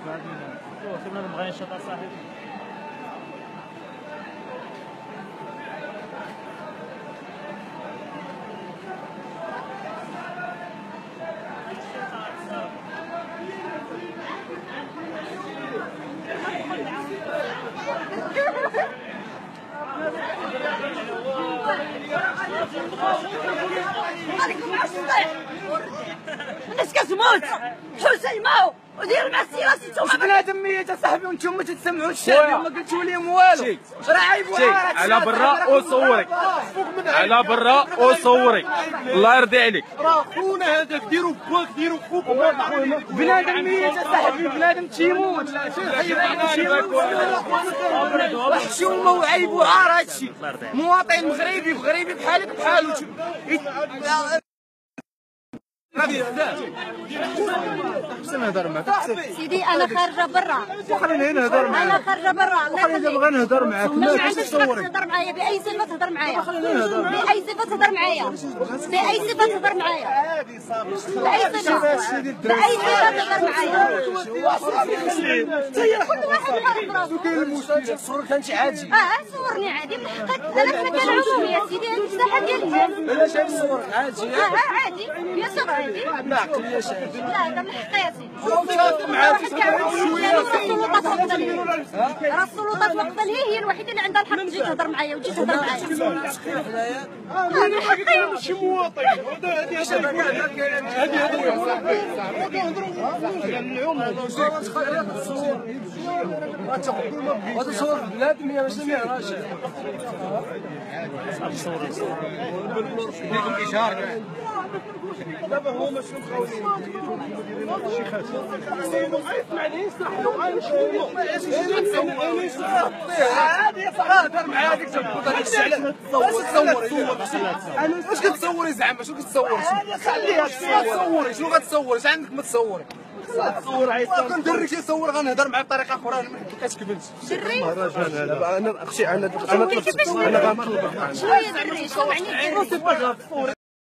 سيبنا نبغي نشاط صاحبي. الناس كتموت حسين ماو ودير مع السياسه نتوما بنادم ميت اصاحبي وانتم ما تسمعوا الشعب ما قلتوا لهم والو راه عيب على برا وصوري على برا وصوري الله يرضي عليك راه خونا هذاك ديروا بواك ديروا خوك بنادم ميت اصاحبي بنادم تيموت حشومه وعيب وعار هادشي مواطن مغربي بحالك بحالو احسن نهضر معاك سيدي انا خارجه برا خلينا نهضر معاك انا خارجه برا الله يخليك نبغى نهضر معاك ما عندكش تهضر معايا باي صفه تهضر معايا باي صفه تهضر معايا باي صفه تهضر معايا باي صفه باي صفه تهضر معايا كل واحد يعرف راسو كاين المشكل الصور كانت عادي صورني عادي من حقك انا في مكان عمومي يا سيدي هذه المساحه ديال الناس علاش هاد الصور عادي عادي يا صغير عادي لا عقليه شادي لا هذا من حقي يا سيدي معاك السلطات راه السلطات وقت هي الوحيده اللي عندها الحق تجي تهضر معايا وتجي تهضر معايا من حقي ماشي مواطن هذه هذا صور بنادم يا ماشي مهراش ديكم اشهار دابا هما ماشي مخاولين هذه صراحه دار معايا ديك واش كتصوري زعما شنو كتصوري خليها تصوري شنو غتصوري اش عندك ما تصوري تصور عايز كندري شي صور غنهضر معاه بطريقه اخرى انا ما كتكبلش انا اختي انا غنطلب شويه دري شنو معني